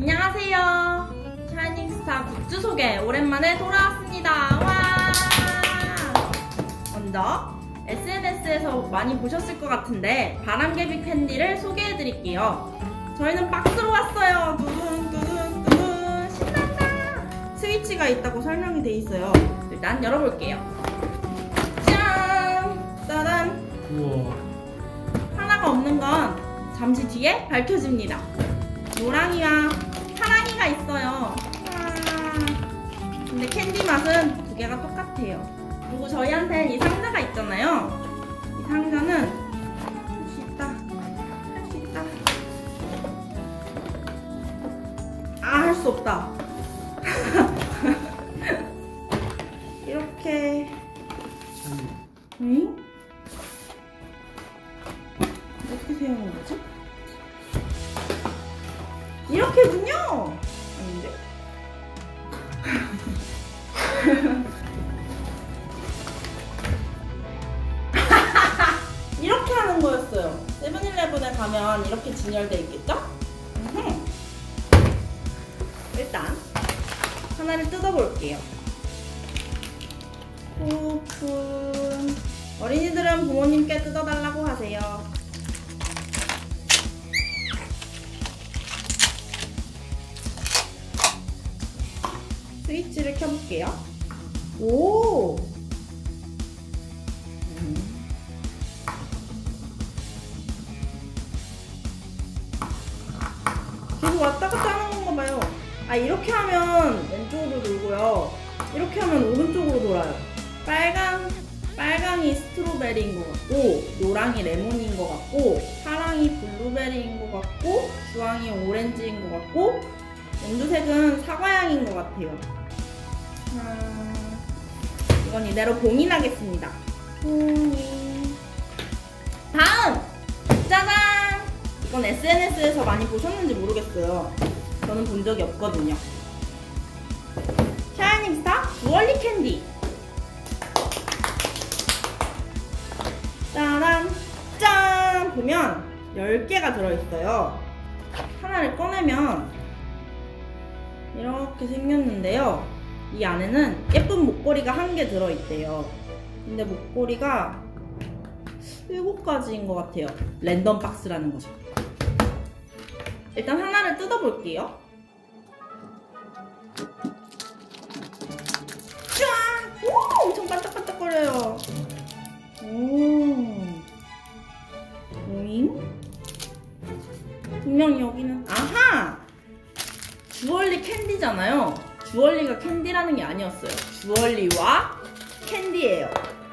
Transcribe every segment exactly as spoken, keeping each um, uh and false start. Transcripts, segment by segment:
안녕하세요. 샤이닝스타 굿즈 소개 오랜만에 돌아왔습니다. 와! 먼저 에스엔에스에서 많이 보셨을 것 같은데 바람개비 캔디를 소개해드릴게요. 저희는 박스로 왔어요. 두둥 두둥 두둥 신난다. 스위치가 있다고 설명이 돼 있어요. 일단 열어볼게요. 짠! 짜란! 우와. 하나가 없는 건 잠시 뒤에 밝혀집니다. 노랑이와 파랑이가 있어요. 와. 근데 캔디 맛은 두 개가 똑같아요. 그리고 저희한테는 이 상자가 있잖아요. 이 상자는 할 수 있다. 할 수 있다. 아, 할 수 없다. 이렇게. 응? 어떻게 사용하는 거지? 이렇게군요! 아닌데? 이렇게 하는 거였어요. 세븐일레븐에 가면 이렇게 진열되어 있겠죠? 음흠. 일단 하나를 뜯어볼게요. 오픈. 어린이들은 부모님께 뜯어달라고 하세요. 스위치를 켜볼게요. 오! 음. 계속 왔다 갔다 하는 건가 봐요. 아, 이렇게 하면 왼쪽으로 돌고요. 이렇게 하면 오른쪽으로 돌아요. 빨강, 빨강이 스트로베리인 것 같고, 노랑이 레몬인 것 같고, 파랑이 블루베리인 것 같고, 주황이 오렌지인 것 같고, 연두색은 사과향인 것 같아요. 아, 이건 이대로 봉인하겠습니다. 봉인. 다음! 짜잔! 이건 에스엔에스에서 많이 보셨는지 모르겠어요. 저는 본 적이 없거든요. 샤이닝스타 주얼리 캔디. 짜란! 짠! 보면 열 개가 들어있어요. 하나를 꺼내면 이렇게 생겼는데요. 이 안에는 예쁜 목걸이가 한 개 들어있대요. 근데 목걸이가 일곱 가지인 것 같아요. 랜덤 박스라는 거죠. 일단 하나를 뜯어볼게요. 짠! 오! 엄청 반짝반짝거려요. 오. 오잉? 분명 여기는, 아하! 주얼리 캔디잖아요. 주얼리가 캔디라는 게 아니었어요. 주얼리와 캔디예요.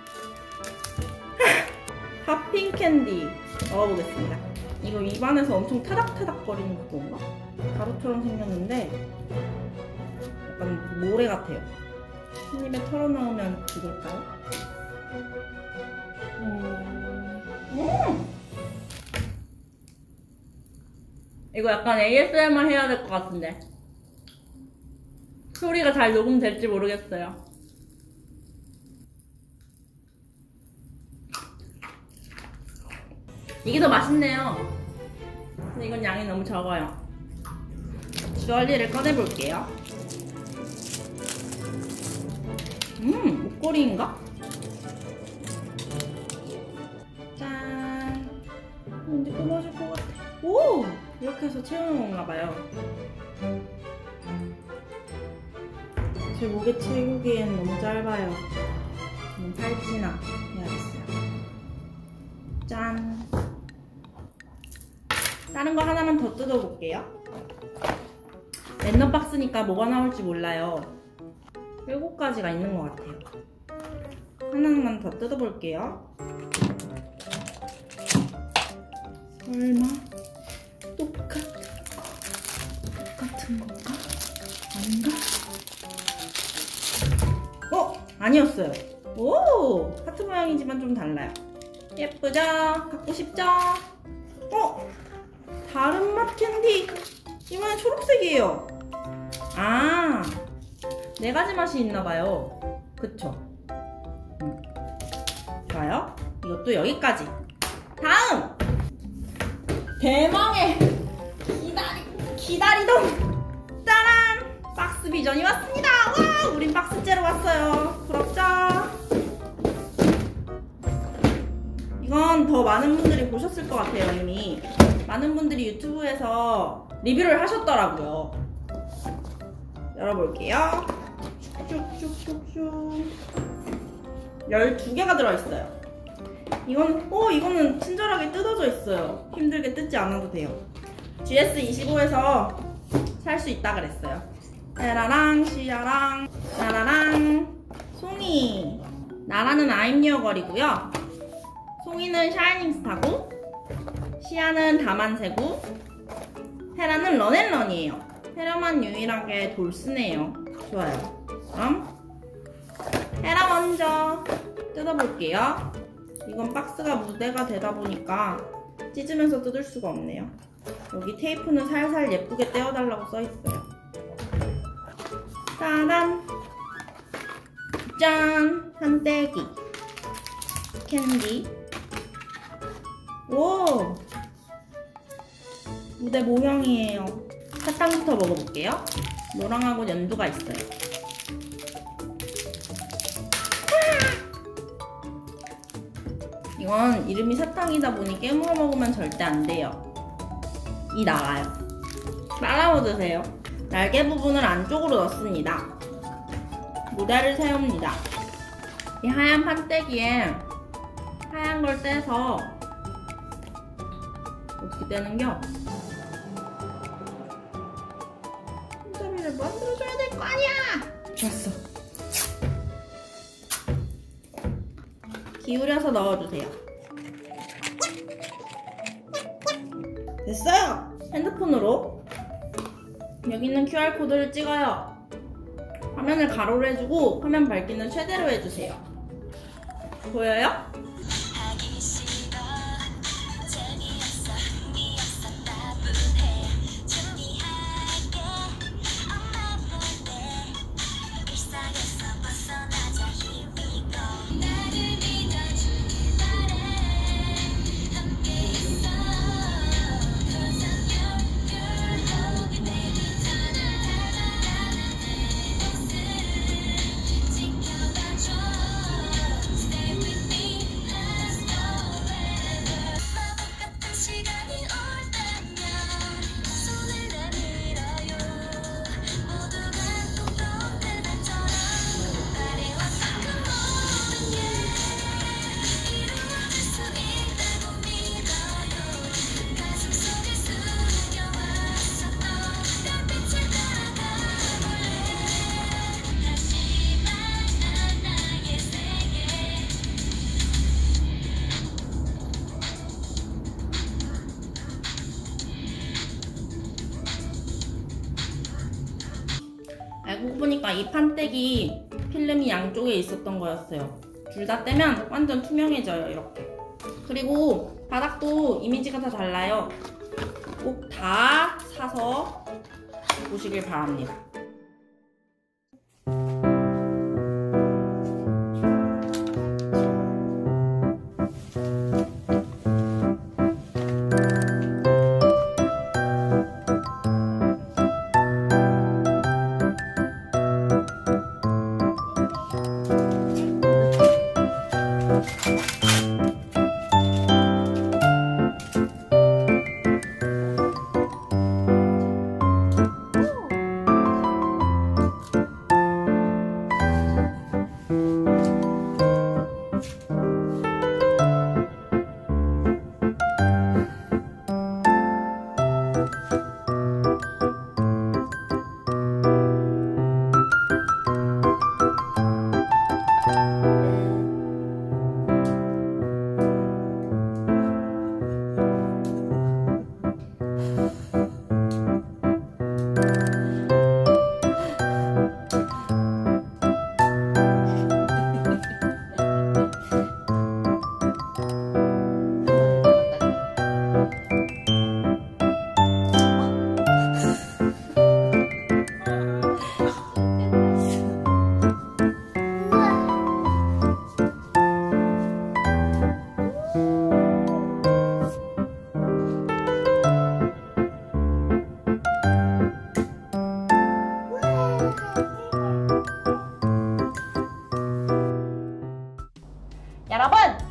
핫핑 캔디 넣어보겠습니다. 이거 입안에서 엄청 타닥타닥거리는 그건가? 가루처럼 생겼는데 약간 모래 같아요. 한 입에 털어넣으면 그걸까요? 음. 음! 이거 약간 에이에스엠알 해야 될 것 같은데 소리가 잘 녹음될지 모르겠어요. 이게 더 맛있네요. 근데 이건 양이 너무 적어요. 주얼리를 꺼내볼게요. 음, 목걸이인가? 짠. 왠지 끊어질 것 같아. 오! 이렇게 해서 채우는 건가 봐요. 제 목에 채우기엔 너무 짧아요. 저는 팔찌나 해야겠어요. 짠! 다른 거 하나만 더 뜯어볼게요. 랜덤 박스니까 뭐가 나올지 몰라요. 일곱 가지가 있는 것 같아요. 하나만 더 뜯어볼게요. 설마 똑같은 똑같은 건가? 아닌가? 어? 아니었어요. 오! 하트 모양이지만 좀 달라요. 예쁘죠? 갖고 싶죠? 어? 다른 맛 캔디! 이번엔 초록색이에요. 아, 네 가지 맛이 있나봐요. 그쵸? 음. 좋아요. 이것도 여기까지. 다음! 대망의 기다리, 기다리던 박스 비전이 왔습니다. 와, 우린 박스째로 왔어요. 부럽죠? 이건 더 많은 분들이 보셨을 것 같아요. 이미 많은 분들이 유튜브에서 리뷰를 하셨더라고요. 열어볼게요. 쭉쭉쭉쭉. 열두 개가 들어있어요. 이건, 오, 이거는 친절하게 뜯어져 있어요. 힘들게 뜯지 않아도 돼요. 지에스 이십오에서 살 수 있다 그랬어요. 에라랑, 시아랑, 나라랑, 송이. 나라는 아임리어 거리고요. 송이는 샤이닝 스타고, 시아는 다만세고, 헤라는 런앤런이에요. 헤라만 유일하게 돌스네요. 좋아요. 그럼 헤라 먼저 뜯어볼게요. 이건 박스가 무대가 되다 보니까 찢으면서 뜯을 수가 없네요. 여기 테이프는 살살 예쁘게 떼어달라고 써있어요. 짜잔! 짠! 판때기 캔디. 오! 무대 모형이에요. 사탕부터 먹어볼게요. 노랑하고 연두가 있어요. 이건 이름이 사탕이다 보니 깨물어 먹으면 절대 안 돼요. 이 나가요. 빨아먹 드세요. 날개 부분을 안쪽으로 넣습니다. 무대를 세웁니다. 이 하얀 판때기에 하얀 걸 떼서 어떻게 떼는겨? 손잡이를 만들어줘야 될 거 아니야! 좋았어. 기울여서 넣어주세요. 됐어요! 핸드폰으로 여기 있는 큐알코드를 찍어요. 화면을 가로로 해주고 화면 밝기는 최대로 해주세요. 보여요? 알고 보니까 이 판때기 필름이 양쪽에 있었던 거였어요. 둘 다 떼면 완전 투명해져요. 이렇게. 그리고 바닥도 이미지가 다 달라요. 꼭 다 사서 보시길 바랍니다.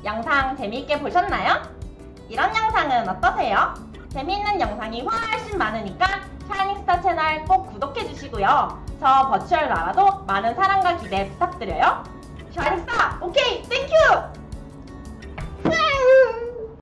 영상 재미있게 보셨나요? 이런 영상은 어떠세요? 재미있는 영상이 훨씬 많으니까 샤이닝스타 채널 꼭 구독해주시고요. 저 버추얼 나라도 많은 사랑과 기대 부탁드려요. 샤이닝스타 오케이 땡큐!